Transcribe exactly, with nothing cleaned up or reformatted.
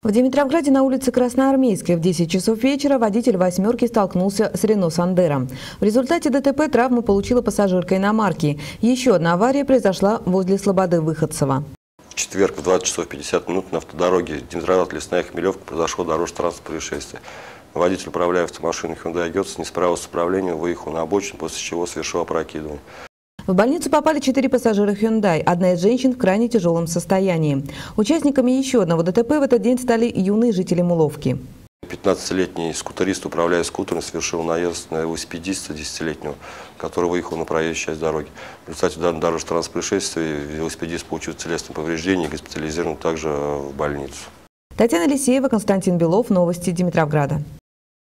В Димитровграде на улице Красноармейской в десять часов вечера водитель «восьмерки» столкнулся с «Рено Сандеро». В результате ДТП травму получила пассажирка иномарки. Еще одна авария произошла возле Слободы Выходцева. В четверг в двадцать часов пятьдесят минут на автодороге Димитровград-Лесная Хмелевка произошло дорожно-транспортное происшествие. Водитель, управляя автомашиной Hyundai Getz, не справился с управлением, выехал на обочину, после чего совершил опрокидывание. В больницу попали четыре пассажира Hyundai, одна из женщин в крайне тяжелом состоянии. Участниками еще одного ДТП в этот день стали юные жители Муловки. пятнадцатилетний скутерист, управляя скутером, совершил наезд на велосипедиста десятилетнего, который выехал на проезжую часть дороги. В результате данного дорожно-транспортного происшествия велосипедист получил телесные повреждения и госпитализирован также в больницу. Татьяна Лисеева, Константин Белов. Новости Димитровграда.